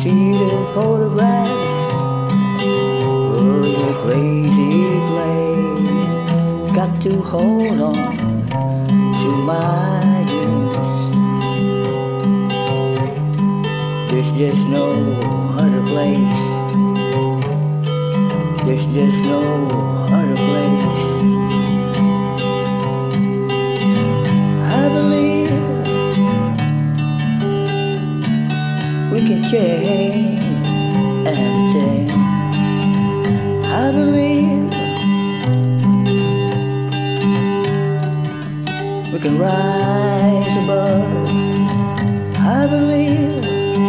see the photographs of the crazy place. Got to hold on to my dreams. There's just no other place. There's just no other place. I believe we can change everything. I believe we can rise above. I believe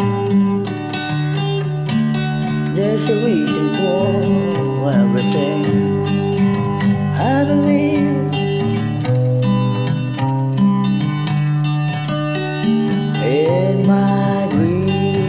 there's a reason for everything. I believe in my dreams.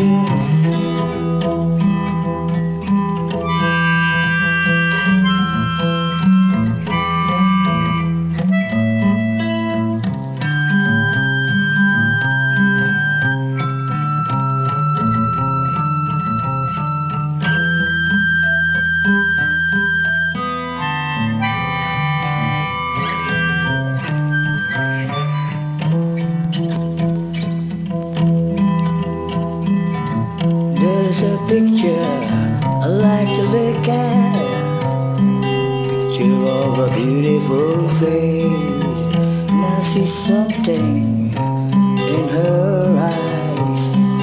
There's a picture I like to look at, picture of a beautiful face, and I see something in her eyes,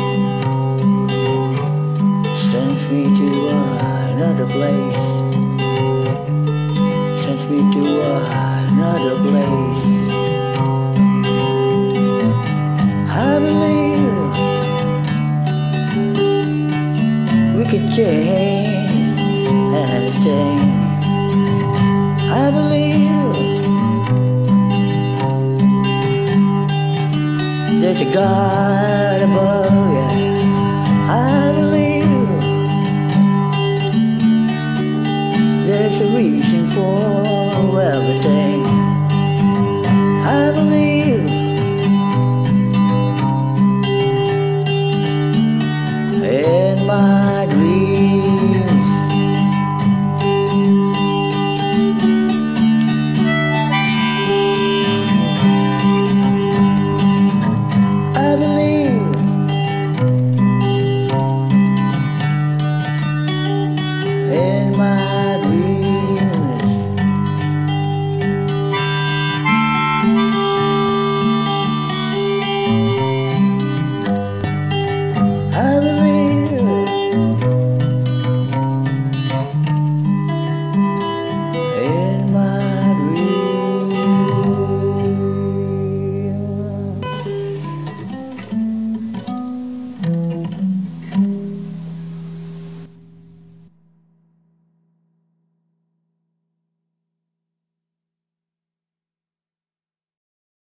sends me to another place, sends me to another place. I believe we can change anything. I believe there's a God above.